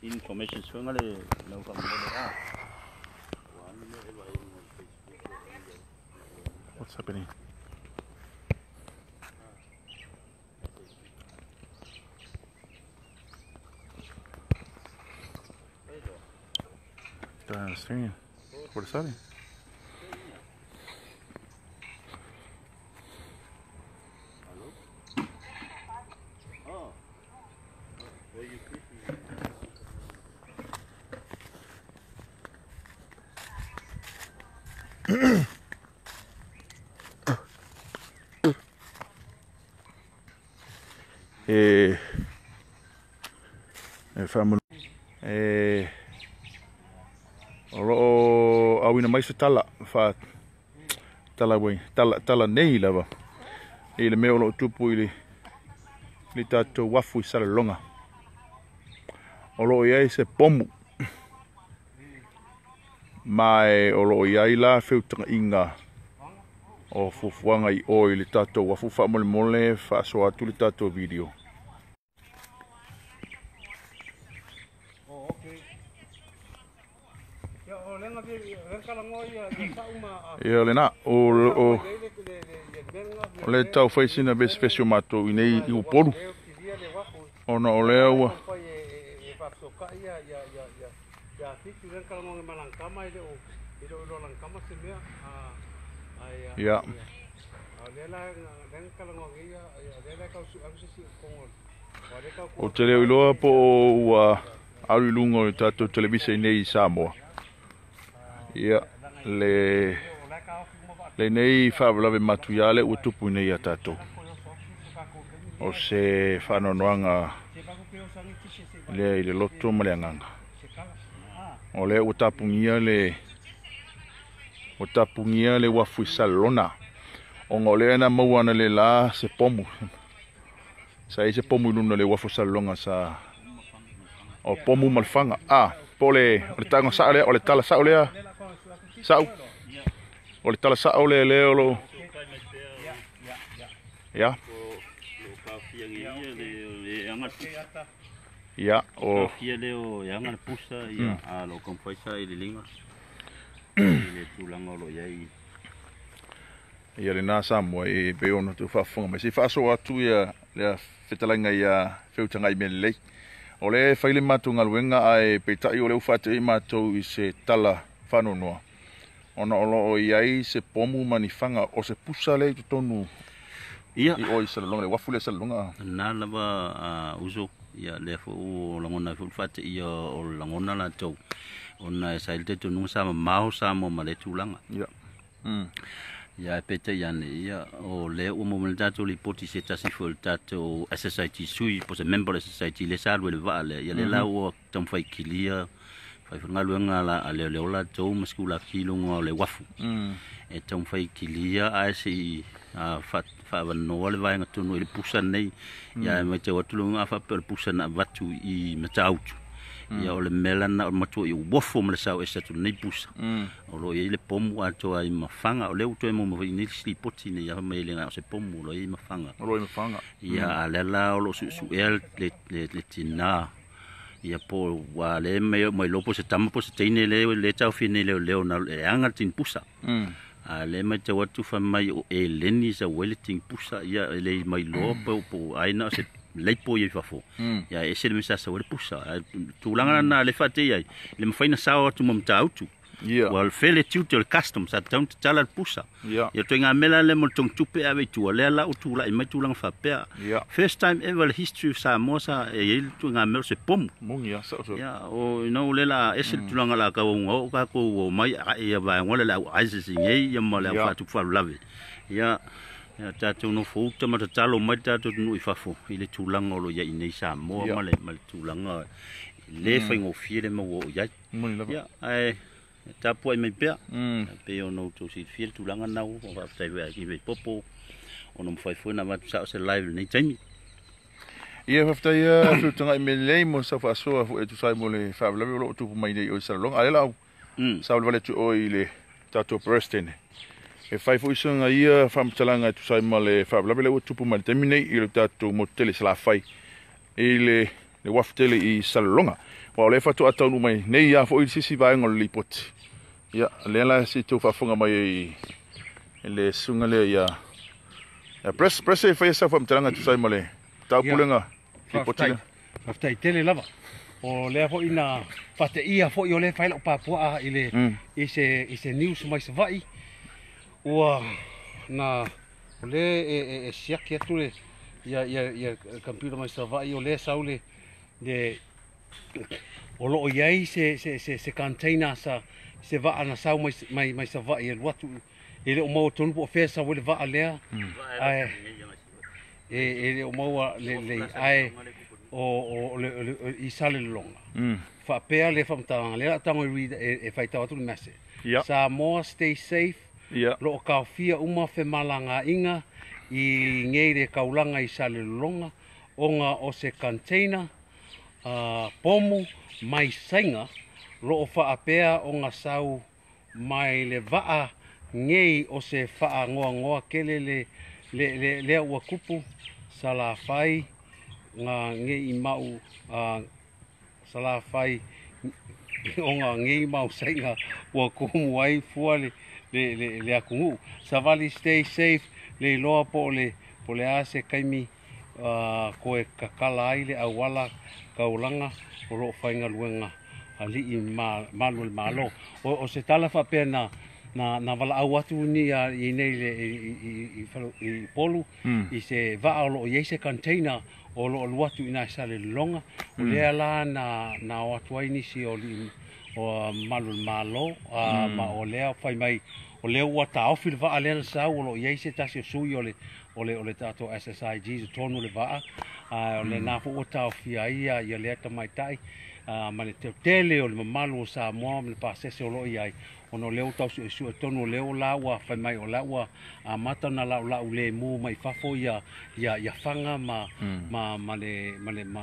information suanga le no ka mo le What's happening? Don't understand. What is that? Family. Oro awina mai se tala fa tala wei tala nei lava. Ile me olo tupu ile li tato wafu i sala longa. Olo ia se pomu. Mai olo ia la feutanga inga o fufuanga i oi li tato wafu fa mole mole fa so atu li tato video. Ia le na o le tau faisina be special mato inei i uporu ona o le ua ia o te leo iloa po ua auri lungo i tato televisa inei Samoa. Ia le nei whaavalawe matuyale ua tupu nei a tatou. O se whanonoanga lea i le loto ma le anganga. O lea ua tapungia le wafu i salona. O ngā lea na mauana le la se pomu. Sa i se pomu iluna le wafu salonga sa o pomu malfanga. Po le tanga sa lea, o le tala sa lea. Sao. O le tala sa le leo lo. Ya. Ya o fia leo yang ana pusa ia a lo kompoisa i le linga. Le tulanga lo yai. Ia le na Samoa e pe ona tu fafonga me si faso atu ia le fetalanga ia feutanga i mele. O le faile matu ngaluenga ai pe tai o le ufate i matu i se tala whanonoa. Ona olo o iai se pomu manifanga o se pusa le tonu. Ia. I oi salonga le wafule salonga. Na lava uso ia le fo o langona fu fate ia o langona la tau. Ona saile tonu sama mau sama male tulanga. Ia. Ia pete iane ia o le o mo le tatu li poti se tasi fo le tatu SSIT sui po se member SSIT le salwe le vale ia le la o tam fai kilia fai ngaluenga la le la tau maskula kilunga le wafu e tam fai kilia a si fa no le vai ngatu le pusa nei ia me te watulunga fa per pusa na vatu i matautu ia o le melana o matu i wofo mo le sao e satu nei pusa o lo i le pomu ato ai mafanga o le uto e mo ni slipoti ni ia me le nga se pomu lo i mafanga o lo i mafanga ia le la o lo su el le tina ia po wa le me lopo se tama po se tine le tau fine le na e anga tin pusa a le me te watu fa mai o e leni sa weleting pusa ia le mai lopo po aina se leipo ia fafo ia ese le mesa sa wele pusa tulanga na le fate ia le mafaina sa tu mom tautu wal fele tutu le custom sa tau tala pusa ia to nga mela le mo tong tupe ave tu le la o tu la mai tulanga fa pe first time ever history sa mosa e tu nga mel se pom ia sa ia o no le la ese tulanga la ka o ka ko mai ia va ngole la aise singe ia mo le fa tu fa lave ia ya tatu no futa ma talo mai tatu no ifafo ile tulanga lo ya inei sa mo ma le tulanga le fa ngo fiele mo ya ya ai tapu ai mai pe pe ono to si fiel tulanga na o va tai ve ki ve popo ono fai fo na va sa se live nei taimi ia fa tai tulanga me le mo sa fa so e tu sai mo le fa le lo tu mai nei o sa long ale la sa vale tu o ile tatu preston e fai fo isanga ia famtalanga tu sai male fa bla bla tupu mal termine il tato motele sala fai ele le waftele I salonga wa le fatu atau mai nei ya fo sisi vai ngol lipot ya le la si tu fa funga mai le sunga le ya press e fa sa fam tanga tu sai male tau pulenga lipotina aftai tele lava o le fo ina fate ia fo yo le fa lo papua ile ise news mai vai o na le siakia tu le ya computer mai vai o le saule de o lo iai se container sa se va ana sau mai sa va e watu ele o mau tonu po fesa o le va lea ai ele o mau le ai o le i sale longa fa pea le fa mta le tango read e fai tawatu message sa more stay safe lo ka fia uma fe malanga inga i ngeire kaulanga i sale longa onga o se container pomu mai sainga lo fa apea o nga sau mai le vaa ngei o se faa ngoa kele le ua kupu sala fai nga ngei mau sala fai o nga ngei mau sainga ua kumu ai fuale le akungu savali stay safe le loa po le ase kaimi koe kakala ai le awala kaulanga o lo fainga luenga ali i malu malo o se tala fa pena na vala au atu ni i nei le i polu i se va o lo i se container o lo watu ina sale longa o le ala na watu ai ni si o malu malo ma o le fai mai o le ua tau fil va ale sa o lo i se tasi sui o le tato SSIG tonu le va o le na fo tau fia ia le ta mai tai ma le tele o le mamalu sa mo le pasese o lo iai ono leo tau su tonu leo la ua fai mai o la ua mata na la le mu mai fafo ia fanga ma le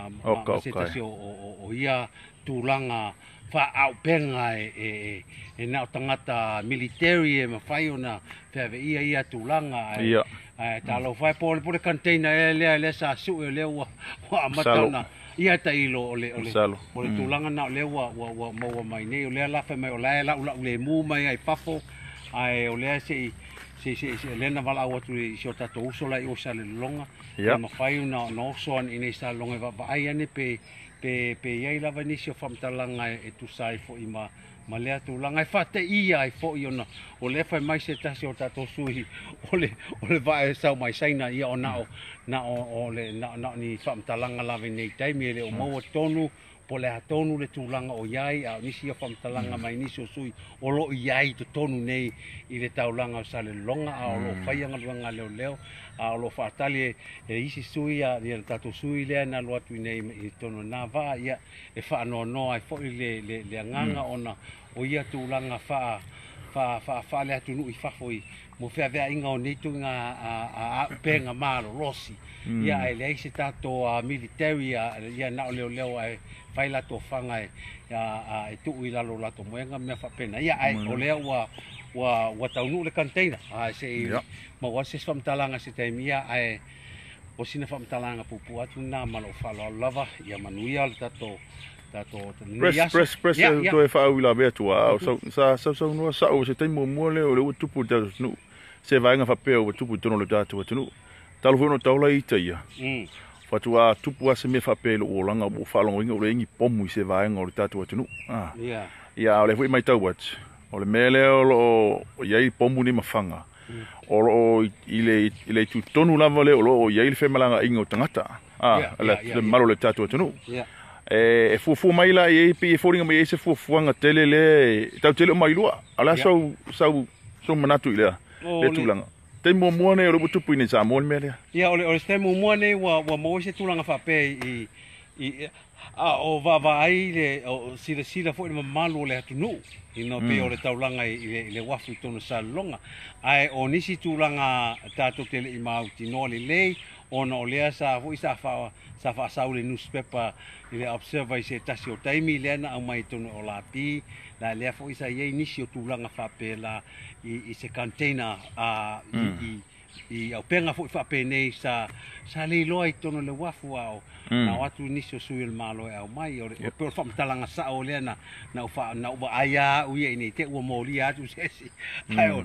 se tasi o ia tulanga fa au penga e na tangata military e mafai ona feve ia tulanga talo fai po le container le sa su le wa mata na ia ta ilo ole tulanga na le wa mo mai nei le la fa mai la le mu mai ai pafo ai ole se le na vala o tu si ta to uso la o sa le longa ma fai una no so in sa longa va ai ane pe ia la vanisio famtalanga e tu sai fo ima ma le tulanga fa te ia ai fo iona o le fa mai se tasi o tato sui o le va e sa mai saina ia ona o le na ni famtalanga la veni tai me le o mo tonu po le tonu le tulanga o iai a nisi o famtalanga mai nisi o sui o lo iai to tonu nei i le taulanga sa le longa a o lo faianga luanga leo a lo fatali e isi sui a le tato sui le na lo atu nei i tonu na va ia e fa no ai fo le nganga ona o ia tulanga fa le atu nu i fa foi mo fe ave inga o nei tu nga a penga malo losi ia e le isi tato military ia na leo ai fai la to fanga e tu i la lo la to moenga me fa pena ia ai o le wa tau nu le container se ma wa se fam talanga se te mia ai o sina fam talanga pupu atu na malo fa lo lava ia manuia le tato press to e fa ula be tu sa no sa o se te mo le o le tupu te nu se vai nga fa pe o tupu tono le tato tu nu talo fono taula ita ia fatua tupu ase me fa pe lo langa bo fa lo ngi o le ngi pomu se vai nga o le tato tu nu ia o le foi mai tau wat o le mele o iai pomu ni mafanga o ile tu tonu lava le o iai le femalanga ingo tangata le malo le tatu tonu e fu mai la e pe foringa mai se fu fuanga tele le tau tele mai lua ala so manatu ile le tulanga te mo ne o tupu ni sa mo mele ia o te mo ne wa mo se tulanga fa pe i o va ai le o sila fo ni malu le tunu ino pe o le taulanga i le wafu tonu sa longa ai o nisi tulanga tato tele i mau tino le ona o lea sa fo isa fa sa le newspaper i le observer i se tasi o taimi le na au mai tonu o la pi la lea fo isa ye nisi o tulanga fa pe la i se container i au penga fo fa penei sa le loi tono le wafu au na watu niso sui le malo au mai o pe fa talanga sa o le na fa na wa aya u ye ni te o moli atu sesi ai o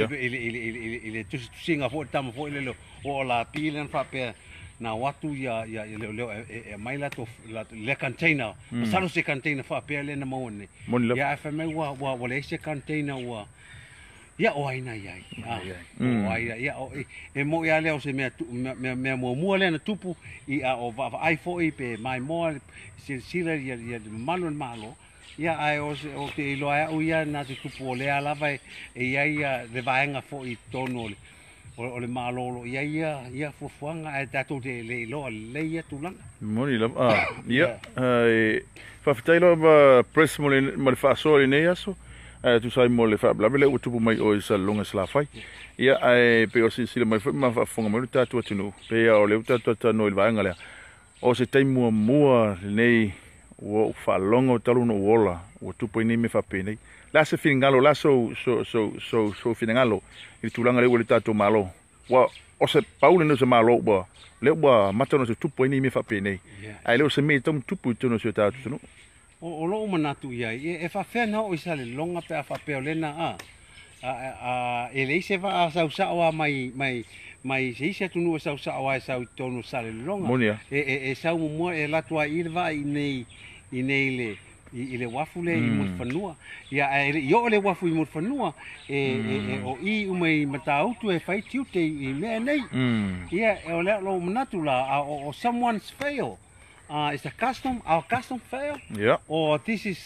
ile tu singa fo tama fo le o la pilen fa pe na watu ya le mai la to le container salo se container fa pe le na mo ne ya fa mai wa le se container wa ya o aina ya o aina ya e mo ya leo se me mo le na tupu i a o va ai fo i pe mai mo sila ya malo ya ai o te lo ai o ya na te tupu le ala vai e ya le vaenga fo i tono o le malo ya fo fuanga e tato te le lo le ya tulanga moni la ya fa fitailo ba press mo le fa so le ne aso tu sai mo le fa bla bla o tupu mai o sa longa sla fai ia ai pe o si mai fa fonga mo ta tu tunu pe o le ta no il vaenga le o se tai mua nei o fa longo talu no wola o tupu ni me fa pe nei la se fingalo la so fingalo il tulanga le o ta to malo wa o se paule no se malo ba le ba matano se tupu ni me fa pe nei ai le o se me tom tupu tunu se ta tunu o lo manatu ia e fa fe na o isa le longa pe fa pe lena ele se va sa wa mai se tunu sa wa sa tonu sa le longa e sa mo e la tua ilva i nei le wafu le i mo fanua ia yo le wafu i mo fanua o i u mai matau tu e fai tiu te i me nei ia o le lo manatu la o someone's fail it's our custom fail. Yeah. Or this is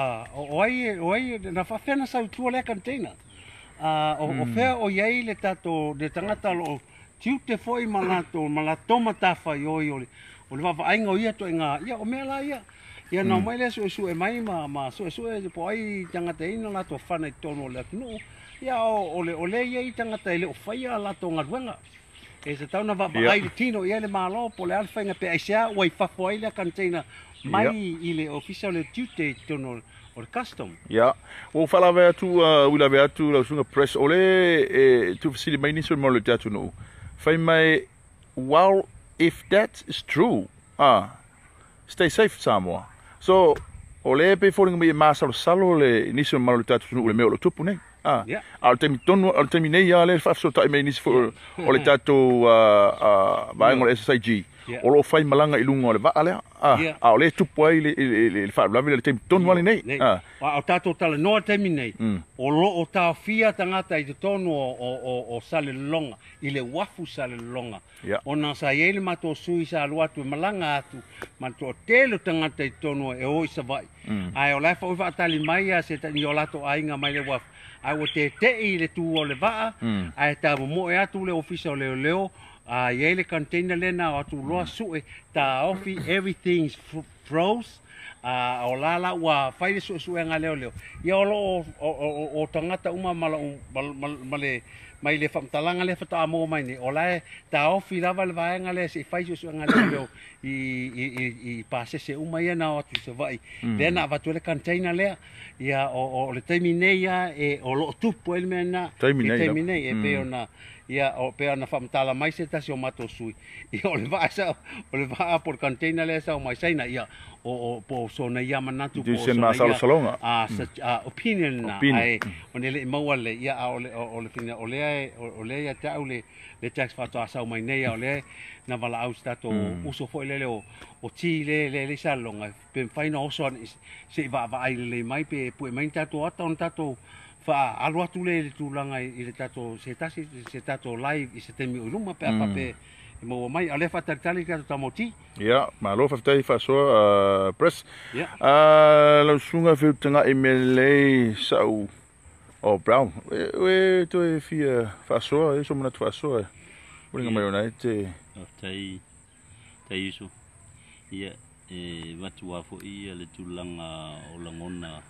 oi na fa fena sa tu le container. O fe o yai le tato de tangata lo tiu te foi malato mata fa yo o le va ainga o ia to nga ia o me la ia. Ia no mai le su e mai ma su e po ai tangata ina la to fa na tono le no. Ia o le ia tangata le o fa ia la to ngaruanga. E se tau na va ai tino ia le malo po le alfa nga pe aisia o i fa foi le container mai i le official le tute tono o custom ya o fala ve tu ula ve tu la sunga press ole tu fsili mai ni so mo le tatu no fai mai well if that is true stay safe Samoa so ole pe falling me masalo salo le ni so mo le tatu no le me o tupu nei al terminei ya le fa so tai me ni fo o le tato vai ngol SSIG o lo fai malanga i lunga o le va ale o le tupu ai le fa la le tem ton wali nei o tato tala no terminei o lo o ta fia tangata i tonu o sale longa i le wafu sale longa o na sa yele mato sui sa luatu malanga atu mato telo tangata i tonu e o isa vai ai o la fa o va tali mai se tani o lato ainga mai le wafu ai o te i le tu o le vaa ai ta mo e atu le official leo ye le container le na atu loa sue ta ofi everything's froze o la wa fai le su nga leo ia o tangata uma male mai le famtalanga le fata mo mai ni ola ta ofi lava le vaenga le se fai su nga leo i pase se uma ia na atu se vai le na va tu le container le ia o le terminei e o lo tupu ele mena terminei e pe ona ia o pe ona famtala mai se tasi o mato sui ia o le va por container le sa o mai saina ia o po so na ia manatu po so na salonga opinion na ai ona le mawale ia o le fina o le ia ta le tax fa sa o mai nei o le na vala au stato uso fo le o ti le salonga pe fai no so se va ai le mai pe pu mai tato ata on tato fa alwa tu le tulanga i le tato se tato live i se temi o luma pe apa pe mo mai ale fa tali ka tamoti ma lo fa tai fa so press lo sunga fi tanga emele sau o brown we to fi fa so e so mona fa so Bringa mai ona te tai isu ia watu wa fo ia le tulanga o langona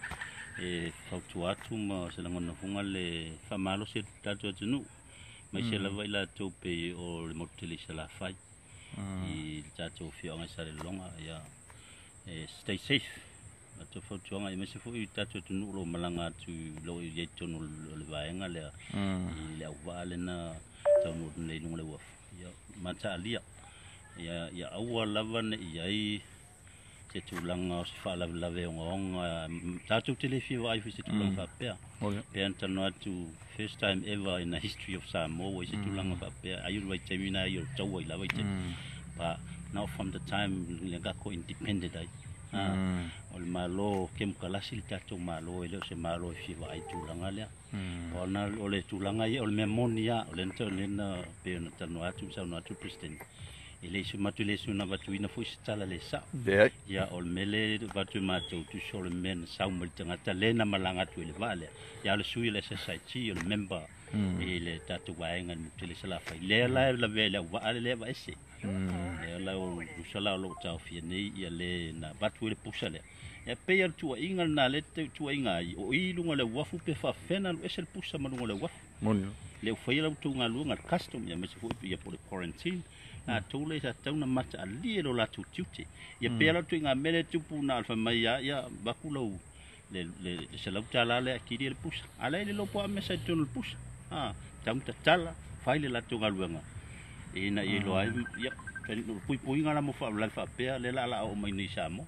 fautu atu ma se langona funga le famalo se tatu atunu mai se lava ila tope o le moteli se la fai i tatu fionga sa le longa ia stay safe atu fautu anga i se fo i tatu atunu lo malanga tu lo i tonu le vaenga le i le vale na tamu nei nung le waf ya mata alia ya awa lava ne iai se tulanga se fa lave ngonga tatu telefi vai se tulanga pa pe antano atu first time ever in the history of Samoa se tulanga pa pe ayu vai temina yo tawa lava te pa now from the time lenga ko independent ai ol malo kem kalasil tatu malo ele se malo fi vai tulanga le ona ole tulanga ye ol memonia ole ntona pe antano atu sa no atu president ele su matule su na batu ina fu stala le sa ya ol mele batu matu tu sol men sa mo tanga talena malanga tu le vale ya le su ile society ol member ele tatu waenga mutile sala fa le la vele wa ale va ese la o sala lo ta fi nei ya le na batu le pusale ya pe tu inga na le tu inga o i lunga le wafu pe fa fena esel pusa malunga le wafu le fa ya tu nga lunga custom ya me se fu ya por quarantine na tole sa tauna mata ali lo la tu tuti ya pela tu nga mele tu puna alfa mai ya bakulo le se la tala le akiri le pus ala le lo po mesa tu le pus tam tala faile la tu ngaluanga ina i lo ai ya pui ngala mo fa la fa pe le la o mai ni samo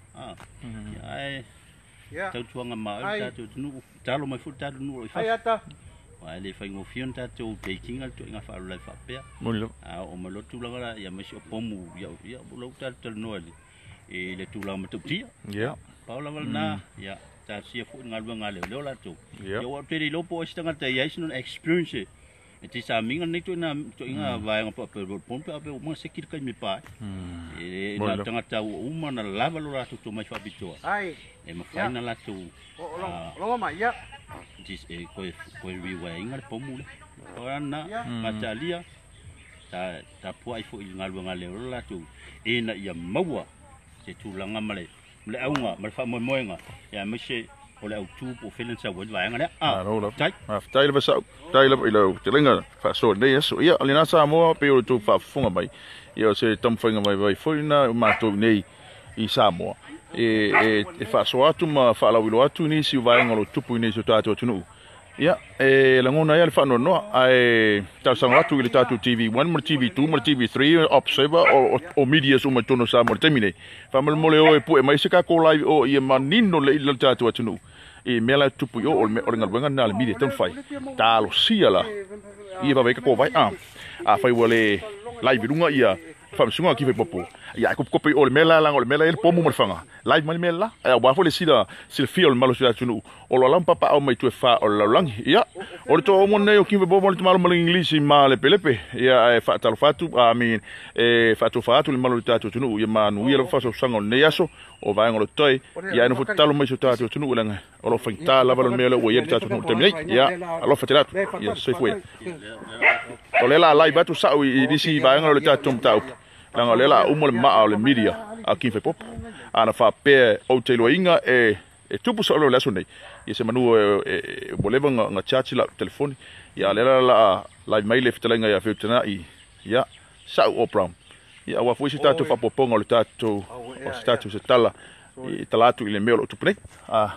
ya tu tuanga ma tu nu talo mai fu talo nu fa le fai ngo fion tatu baking al tu nga fa la fa pe o malo tu la ya me so pomu ya lo tatu no e le tu la mo tu tia paula na ya ta si fu nga lu nga le lo la tu yo wa te lo po sta nga te ya is no experience ti sa minga ni tu na tu nga va nga pa pon pa mo se kir ka mi pa e na tanga ta uma na lava lo la tu mai fa bitoa ai e ma fa na la tu lo ma ya dis e ko riwa ingal pomule orana matalia ta po ai fo ingal ngale la tu ina ya mawa se tu langa male mle aunga mal fa moenga ya mese ole au tu po filen sa wod wa ngale tai tai le sa tai le ilo telenga fa so ne so ya alina sa mo pe o tu fa funga mai yo se tam funga mai vai foi na ma tu nei I Samoa e fa so atu ma fa la wilo atu ni si vai ngolo tupu ni so tatu tunu ya la ngona ya fa no ai ta sa atu ile tatu TV 1 mo TV 2 mo TV 3 observer o media so mo tono sa mo termine fa mo mole o e pu e mai se ka ko live o i manino le ile tatu tunu e mela tupu yo o ngal wenga na le media ton fai ta lo sia la I va vai ka ko vai a fai wole live runga ia fa sunga ki fe popo ya ko ko pe o mela la o mela el pomo mo fanga live mal mela ya wa fo le sida sil fiol malo sida tunu o lo lampa pa o mai tu fa o lo lang ya o to mo ne o ki fe bo mo malo mal english ma le pelepe ya fa tal fatu I mean fatu le malo tatu tunu ya ma nu ya lo fa so sanga ne yaso o va ngolo toy ya no futalo mai so tatu tunu langa o lo fanta la balo mela o ya tatu tunu termine ya alo fatela ya se foi o le la live batu sa I disi va ngolo tatu tau langa lela umol ma le media a ki fe pop ana fa pe o te loinga e tupu so lo laso nei ye se manu boleva nga chachi la telefoni ya lela la mail ftelenga ya fetena ya sa o prom ya wa fu sita to fa poponga le tato o status se tala I talatu ile melo tu pre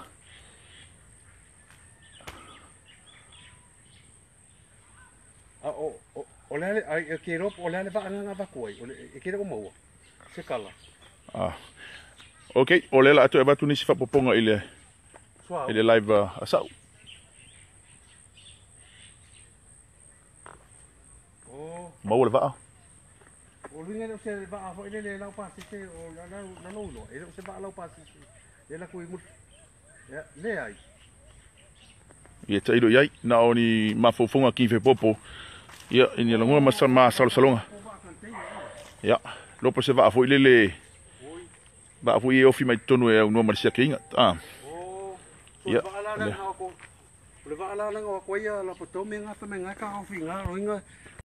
ole ai ke ro ole le va nga va koi ole ke ro mo se kala okay ole la to e va tu ni si fa poponga ile live asa mo le va o linga se va fo ile le la pa se o la no ile se va la pa se le la koi mu ya le ai ye tai do yai na oni ma fofonga ki fe popo ya ini la ngoma ma salonga ya lo po se va fo ile ba fo ye ofi mai tonu e no marsia kinga ya le va ala nga ko ya la po to me nga fa me nga ka ofi nga ro nga